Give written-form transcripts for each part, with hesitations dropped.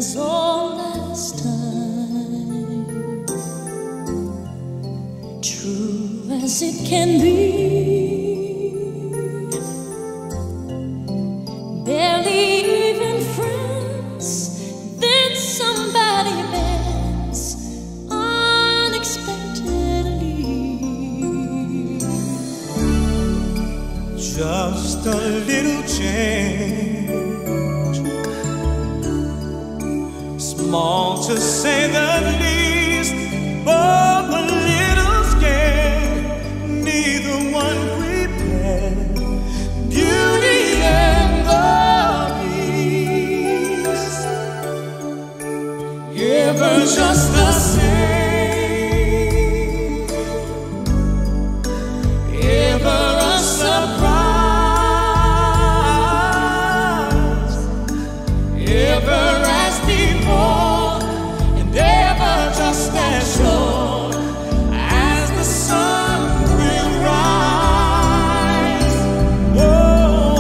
as old as time, true as it can be, barely even friends, then somebody bends unexpectedly. Just a little change, small to say the least, but a little scared, neither one prepared. Beauty and the Beast, ever just the same, ever a surprise, ever as before, and ever just as sure as the sun will rise. Whoa,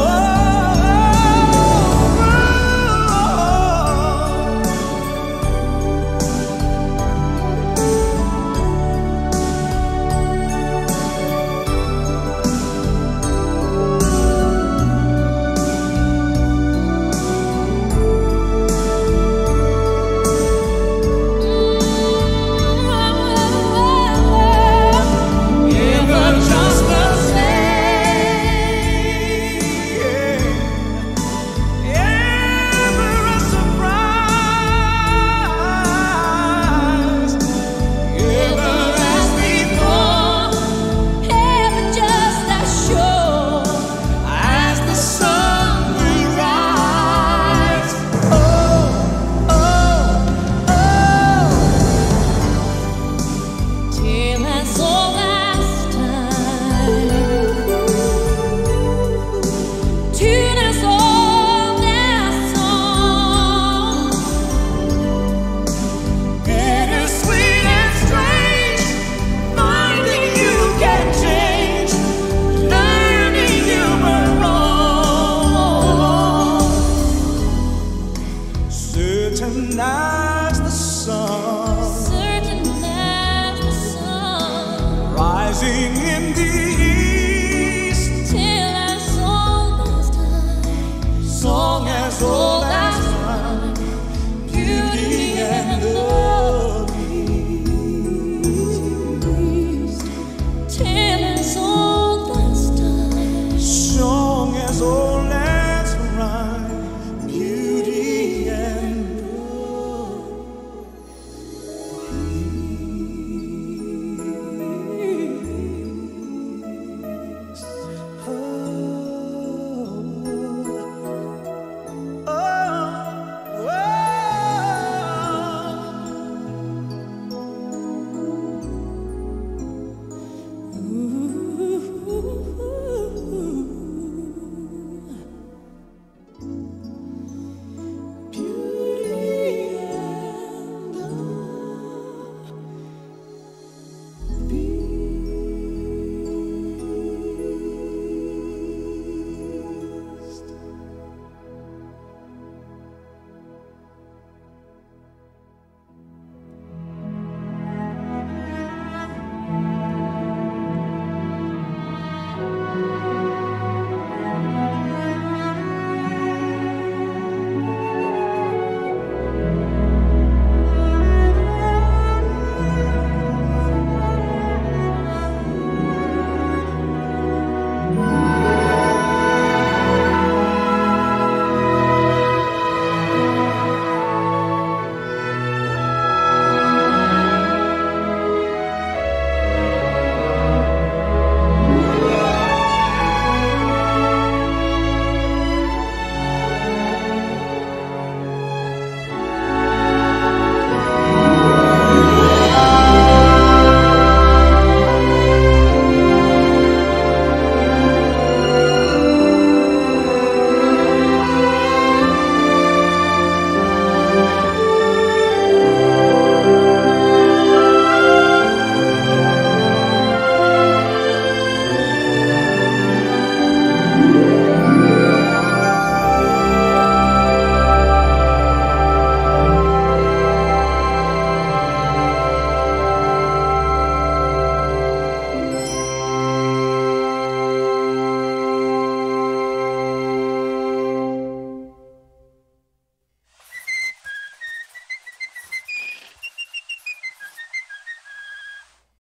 certain as the sun, Certain as the sun rising in the